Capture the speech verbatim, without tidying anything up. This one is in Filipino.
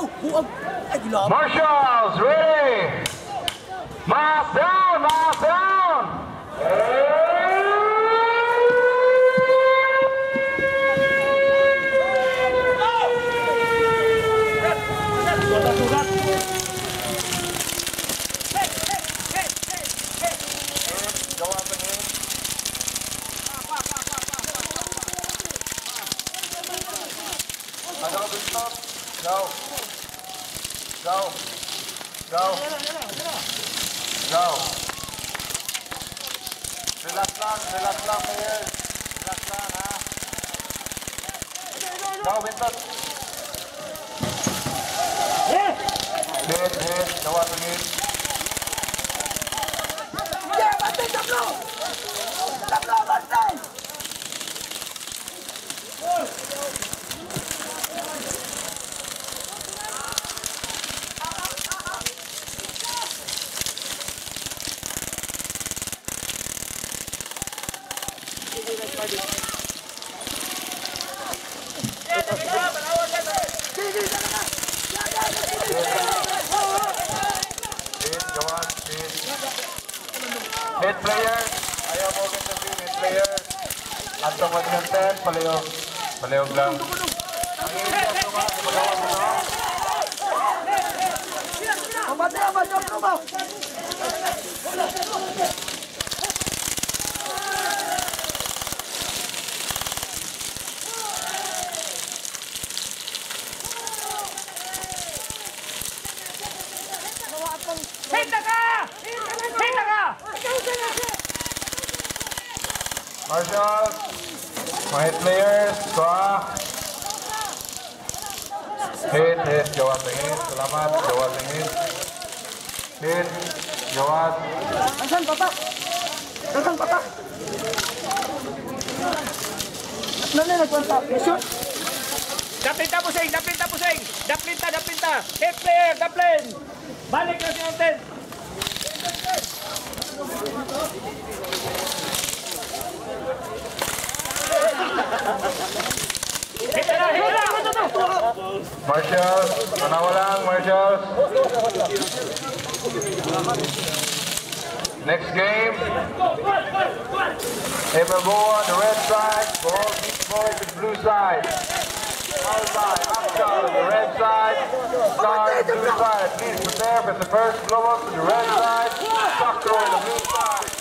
Marshals, ready! Mask down, mask down! Go. Go. Go. Go. Relax lang, relax lang kayo. Relax lang, ha? Go, Wintot. Hit, hit. Gawa to hit. Yeah, bantay, tablo! Tablo, bantay! Head player, ayaw mo agad na head player. At tungkol ng ten, palayog. Palayog lang. Ang hirap naman, palawan mo na. Abate, abate, abate! Hinta ka! Hinta ka! Marshall, mga head players, squaw. Hit, hit, jawat ng hit. Salamat, jawat ng hit. Hit, jawat. Nasaan, papa? Nasaan, papa? Nasaan na nagpunta? Shoot! Daplinta po sing! Daplinta po sing! Daplinta, daplinta! Hit player, daplin! Balik na si Anten! Hit na! Hit na! Marshall, manawa lang, Marshall. Next game. Eberboa on the red side, ball keep going to the blue side. Followed by Oscar on the red side, Star on the blue side. Please prepare for the first blow up to the red side, Oscar on the blue side.